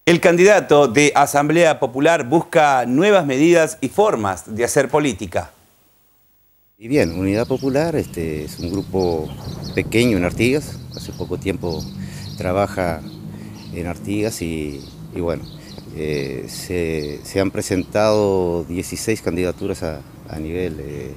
El candidato de Asamblea Popular busca nuevas medidas y formas de hacer política. Y bien, Unidad Popular es un grupo pequeño en Artigas, hace poco tiempo trabaja en Artigas y bueno, se han presentado 16 candidaturas a nivel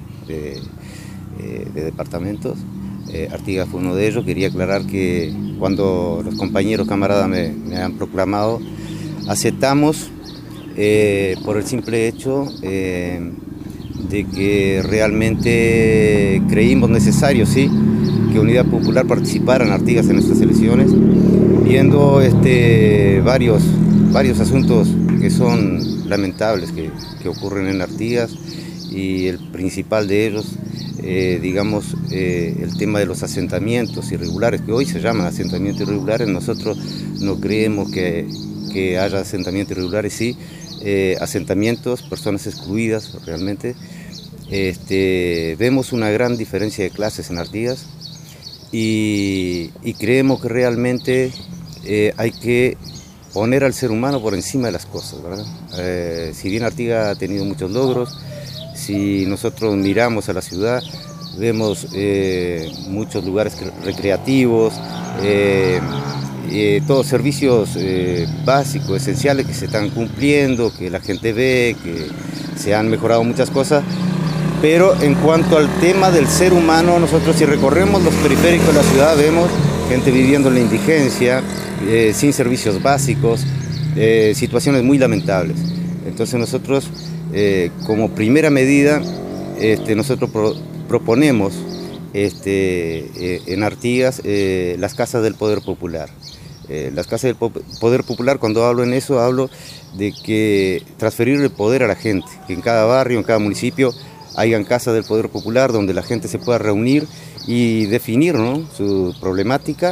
de departamentos. Artigas fue uno de ellos. Quería aclarar que cuando los compañeros camaradas me han proclamado, aceptamos por el simple hecho de que realmente creímos necesario, sí, que Unidad Popular participara en Artigas en estas elecciones, viendo varios asuntos que son lamentables que ocurren en Artigas, y el principal de ellos, digamos, el tema de los asentamientos irregulares, que hoy se llaman asentamientos irregulares. Nosotros no creemos que haya asentamientos irregulares, sí, asentamientos, personas excluidas realmente. Vemos una gran diferencia de clases en Artigas y creemos que realmente hay que poner al ser humano por encima de las cosas, ¿verdad? Si bien Artigas ha tenido muchos logros, si nosotros miramos a la ciudad, vemos muchos lugares recreativos, todos servicios básicos, esenciales que se están cumpliendo, que la gente ve, que se han mejorado muchas cosas. Pero en cuanto al tema del ser humano, nosotros si recorremos los periféricos de la ciudad vemos gente viviendo en la indigencia, sin servicios básicos, situaciones muy lamentables. Entonces nosotros, como primera medida, nosotros proponemos en Artigas las casas del Poder Popular. Las casas del Poder Popular, cuando hablo en eso, hablo de que transferir el poder a la gente, que en cada barrio, en cada municipio, hayan casas del Poder Popular donde la gente se pueda reunir y definir, ¿no?, su problemática,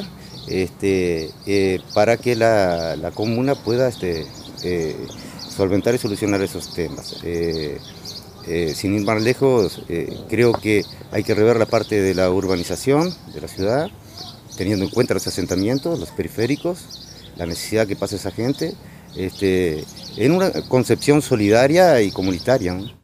para que la comuna pueda solventar y solucionar esos temas. Sin ir más lejos, creo que hay que rever la parte de la urbanización de la ciudad, teniendo en cuenta los asentamientos, los periféricos, la necesidad que pasa esa gente, en una concepción solidaria y comunitaria, ¿no?